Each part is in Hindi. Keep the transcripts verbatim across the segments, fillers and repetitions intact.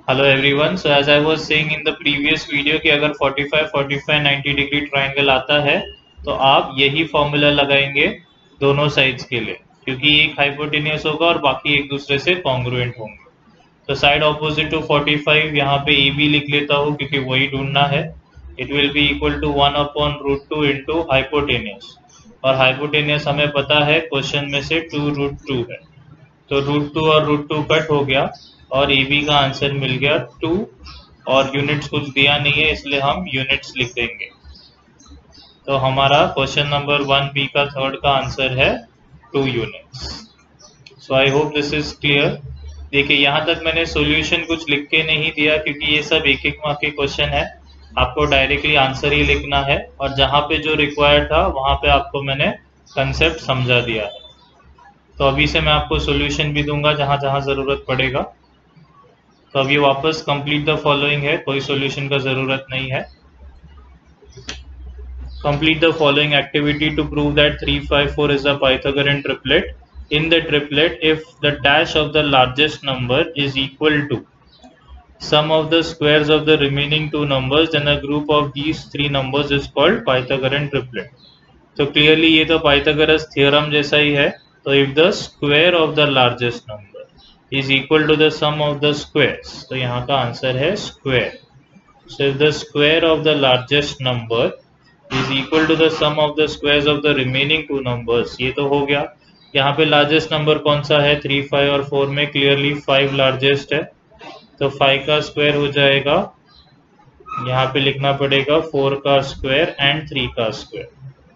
Hello everyone. So as I was saying in the previous video कि अगर forty-five, forty-five, ninety degree triangle आता है तो आप यही फॉर्मूला लगाएंगे दोनों साइड्स के लिए, क्योंकि एक हाइपोटेनियस होगा और बाकी एक दूसरे से कॉन्ग्रुएंट होंगे। तो साइड ऑपोजिट टू forty-five यहाँ पे ए बी लिख लेता हूँ क्योंकि वही ढूंढना है। It will be equal to one upon root two into hypotenuse, और हाइपोटेनियस हमें पता है क्वेश्चन में से टू रूट टू है, तो रूट टू और रूट टू कट हो गया और ए बी का आंसर मिल गया टू, और यूनिट्स कुछ दिया नहीं है इसलिए हम यूनिट्स लिख देंगे। तो हमारा क्वेश्चन नंबर वन बी का थर्ड का आंसर है two units. So I hope this is clear. देखिए यहाँ तक मैंने सॉल्यूशन कुछ लिख के नहीं दिया क्योंकि ये सब एक एक मार्क के क्वेश्चन है, आपको डायरेक्टली आंसर ही लिखना है, और जहाँ पे जो रिक्वायर्ड था वहाँ पे आपको मैंने कंसेप्ट समझा दिया है। तो अभी से मैं आपको सॉल्यूशन भी दूंगा जहाँ जहाँ ज़रूरत पड़ेगा। तो अभी वापस कंप्लीट द फॉलोइंग है, कोई सॉल्यूशन का ज़रूरत नहीं है। Complete the following activity to prove that three five four is a Pythagorean triplet. In the triplet, if the dash of the largest number is equal to sum of the squares of the remaining two numbers, then a group of these three numbers is called Pythagorean triplet. तो क्लियरली ये तो पाइथागोरस थ्योरम जैसा ही है। तो if the square of the largest number is equal to the sum of the squares, तो यहाँ का आंसर है square. So if the square of the largest number is equal to the sum of the squares of the remaining two numbers, ये तो हो गया। यहाँ पे लार्जेस्ट नंबर कौन सा है, थ्री फाइव और फोर में क्लियरली फाइव लार्जेस्ट है, तो फाइव का स्क्वायर हो जाएगा, यहाँ पे लिखना पड़ेगा फोर का स्क्वायर एंड थ्री का स्क्वायर।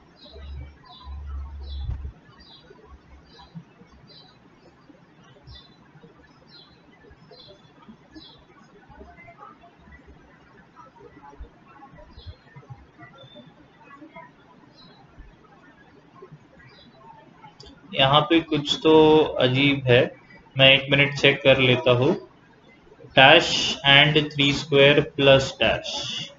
यहाँ पे कुछ तो अजीब है, मैं एक मिनट चेक कर लेता हूँ। Dash and three square plus dash,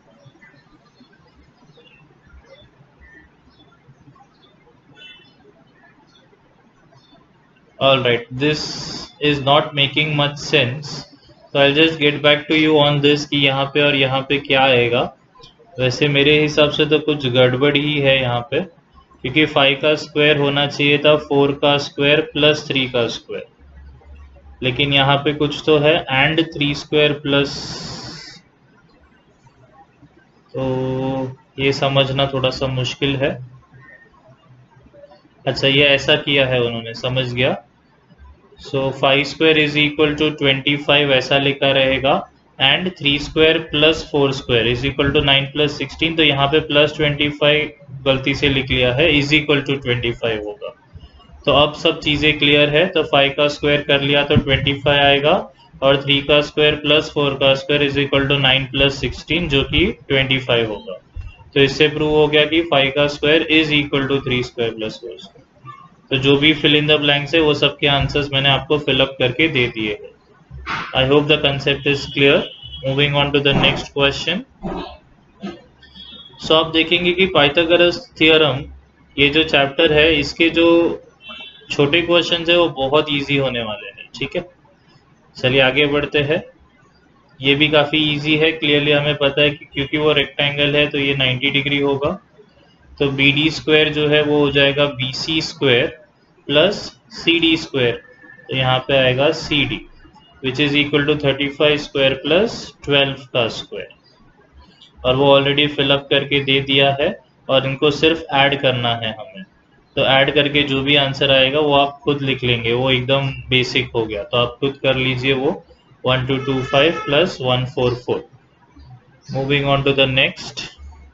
all right, this is not making much sense, so I'll just get back to you on this कि यहाँ पे और यहाँ पे क्या आएगा। वैसे मेरे हिसाब से तो कुछ गड़बड़ ही है यहाँ पे, क्योंकि फाइव का स्क्वायर होना चाहिए था फोर का स्क्वायर प्लस थ्री का स्क्वायर, लेकिन यहाँ पे कुछ तो है एंड थ्री स्क्वायर प्लस, तो ये समझना थोड़ा सा मुश्किल है। अच्छा, ये ऐसा किया है उन्होंने, समझ गया। So five square is equal to twenty five ऐसा लिखा रहेगा, and three square plus four square is equal to nine plus sixteen, तो यहाँ पे प्लस ट्वेंटी फाइव गलती से लिख लिया है, is equal to twenty five होगा। तो अब सब चीज़ें क्लियर है, तो फाइव का स्क्वायर कर लिया तो ट्वेंटी फाइव आएगा, और थ्री का स्क्वायर प्लस फोर का square is equal to nine plus sixteen जो कि ट्वेंटी फाइव होगा। तो इससे प्रूव हो गया कि फाइव का square is equal to three square plus four square. तो जो भी फिल इन द ब्लैंक्स है वो सबके आंसर्स मैंने आपको फिलअप करके दे दिए हैं। I hope the concept is clear. Moving on to the next question. So आप देखेंगे कि पाइथागोरस थ्योरम, ये जो चैप्टर है, इसके जो छोटे क्वेश्चंस है वो बहुत इजी होने वाले हैं। ठीक है, चलिए आगे बढ़ते हैं। ये भी काफ़ी इजी है, क्लियरली हमें पता है कि क्योंकि वो रेक्टेंगल है तो ये नाइन्टी डिग्री होगा। तो बी डी स्क्वायर जो है वो हो जाएगा B C square plus C D square, तो यहाँ पे आएगा C D which is equal to thirty five square plus twelve का स्क्वायर, और वो ऑलरेडी फिलअप करके दे दिया है, और इनको सिर्फ ऐड करना है हमें। तो ऐड करके जो भी आंसर आएगा वो आप खुद लिख लेंगे, वो एकदम बेसिक हो गया, तो आप खुद कर लीजिए वो one two two five plus one four four. Moving on to the next.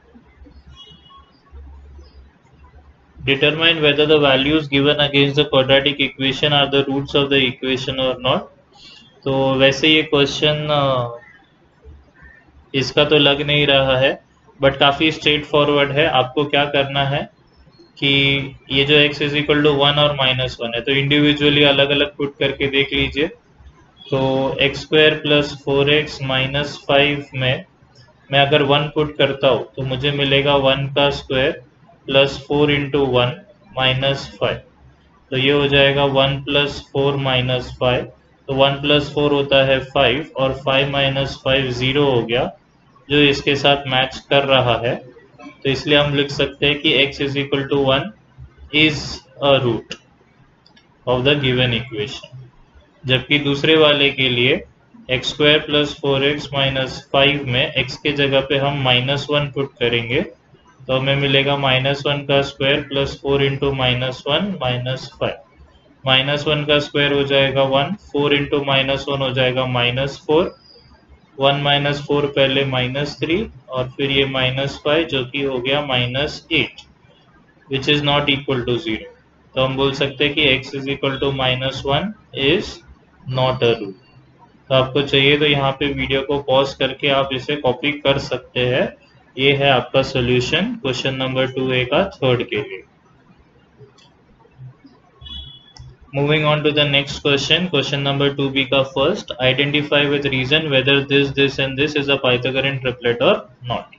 Determine whether the values given against the quadratic equation are the roots of the equation or not. तो वैसे ये क्वेश्चन इसका तो लग नहीं रहा है, बट काफ़ी स्ट्रेट फॉरवर्ड है। आपको क्या करना है कि ये जो x is equal to one और माइनस वन है, तो इंडिविजुअली अलग अलग पुट करके देख लीजिए। तो X square plus four X minus five में मैं अगर वन पुट करता हूँ तो मुझे मिलेगा वन का square plus four into one minus five, तो ये हो जाएगा one plus four minus five, तो वन प्लस फोर होता है फाइव, और फाइव माइनस फाइव जीरो हो गया, जो इसके साथ मैच कर रहा है। तो इसलिए हम लिख सकते हैं कि x is equal to one is a root of the given equation. जबकि दूसरे वाले के लिए X square plus four X minus five में x के जगह पे हम माइनस वन पुट करेंगे, तो हमें मिलेगा माइनस वन का square plus four into minus one minus five. Minus one का स्क्वायर हो जाएगा one, four into minus one हो जाएगा minus four, one minus four पहले माइनस थ्री, और फिर ये माइनस फाइव जो कि हो गया minus eight, which is not equal to zero. तो हम बोल सकते हैं कि x is equal to minus one is not a root. तो आपको चाहिए तो यहाँ पे वीडियो को पॉज करके आप इसे कॉपी कर सकते हैं। ये है आपका solution question number two A का थर्ड के लिए। Moving on to the next question, question number two B का first, identify with reason whether this, this and this is a Pythagorean triplet or not.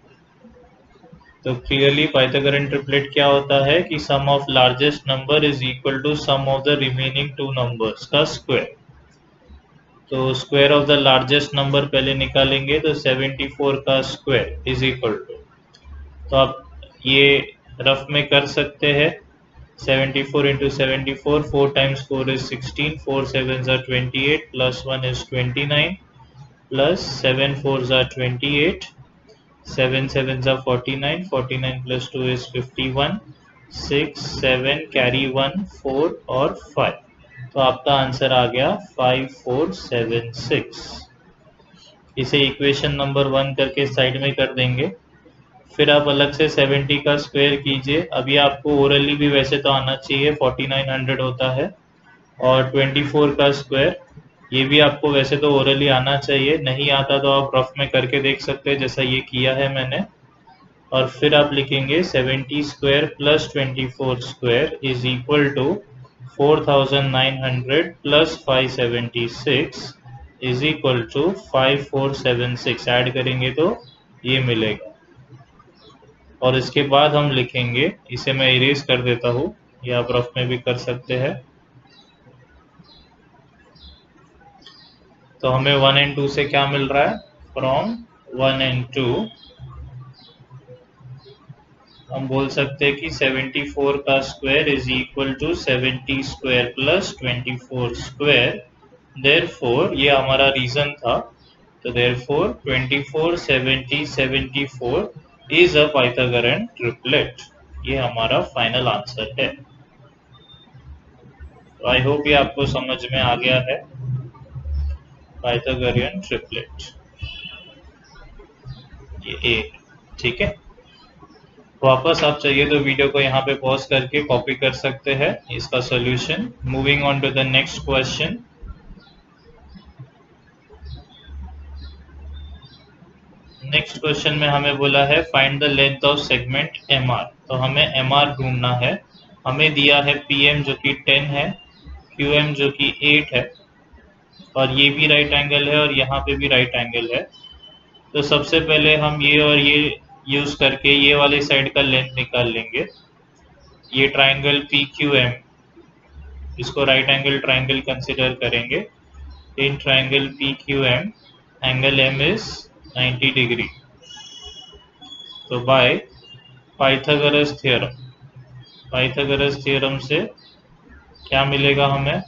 तो clearly Pythagorean triplet क्या होता है कि sum of largest number is equal to sum of the remaining two numbers का square। तो square of the largest number पहले निकालेंगे, तो सेवेंटी फोर का square is equal to, तो आप ये रफ में कर सकते हैं, seventy four into seventy four, four times four is sixteen, four sevens are twenty-eight, plus one is twenty-nine, plus seven fours are twenty-eight, seven sevens are forty-nine, forty-nine plus two is fifty-one, six, seven, carry one, four और फाइव। तो आपका आंसर आ गया फाइव फोर सेवन सिक्स। इसे इक्वेशन नंबर वन करके साइड में कर देंगे, फिर आप अलग से सेवेंटी का स्क्वायर कीजिए। अभी आपको ओरली भी वैसे तो आना चाहिए, फोर्टी नाइन हंड्रेड होता है, और ट्वेंटी फोर का स्क्वायर ये भी आपको वैसे तो ओरली आना चाहिए, नहीं आता तो आप रफ में करके देख सकते हैं जैसा ये किया है मैंने। और फिर आप लिखेंगे seventy square plus twenty four square is equal to four thousand nine hundred plus five seventy six is equal to five four seven six. Add करेंगे तो ये मिलेगा, और इसके बाद हम लिखेंगे, इसे मैं इरेज कर देता हूँ, ये आप रफ में भी कर सकते हैं। तो हमें वन एंड टू से क्या मिल रहा है, फ्रॉम वन एंड टू हम बोल सकते हैं कि सेवेंटी फोर का square is equal to seventy square plus twenty four square. Therefore ये हमारा रीजन था, तो therefore twenty four, seventy, seventy four is a Pythagorean triplet. ये हमारा फाइनल आंसर है। तो आई होप ये आपको समझ में आ गया है, पाइथागोरियन ट्रिपलेट ये ए, ठीक है। वापस आप चाहिए तो वीडियो को यहाँ पे पॉज करके कॉपी कर सकते हैं इसका solution. Moving on to the next question. Next question में हमें बोला है find the length of segment M R. तो हमें एम आर ढूंढना है। हमें दिया है पी एम जो कि टेन है, क्यू एम जो कि एट है, और ये भी राइट एंगल है और यहाँ पे भी राइट एंगल है। तो सबसे पहले हम ये और ये यूज करके ये वाली साइड का लेंथ निकाल लेंगे। ये ट्राइंगल पी क्यू एम, इसको राइट एंगल ट्राइंगल कंसिडर करेंगे। In triangle P Q M angle M is ninety degree. तो by Pythagoras theorem, Pythagoras theorem से क्या मिलेगा हमें,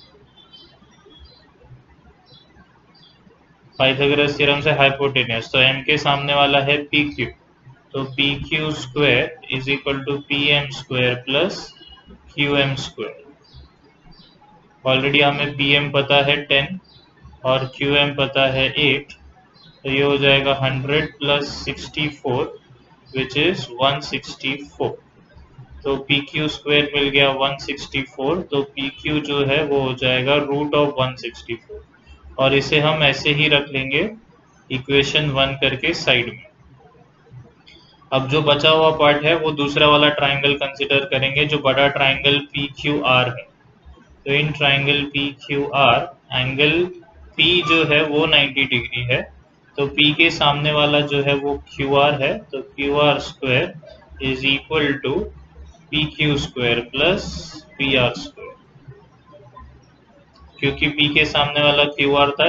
पाइथागोरस थ्योरम से हाइपोटेन्यूज। तो m के सामने वाला है पी क्यू, तो P Q square is equal to P M square plus Q M square. Already हमें पी एम पता है टेन और क्यू एम पता है एट, तो ये हो जाएगा hundred plus sixty four which is one sixty four. तो पी क्यू स्क्वायर मिल गया वन सिक्सटी फोर, तो पी क्यू जो है वो हो जाएगा root of one sixty four, और इसे हम ऐसे ही रख लेंगे इक्वेशन वन करके साइड में। अब जो बचा हुआ पार्ट है वो दूसरा वाला ट्राइंगल कंसिडर करेंगे जो बड़ा ट्राइंगल पी क्यू आर है। तो in triangle P Q R angle P जो है वो नाइंटी डिग्री है, तो P के सामने वाला जो है वो क्यू आर है, तो Q R square is equal to P Q square plus P R square. क्योंकि पी के सामने वाला क्यू आर था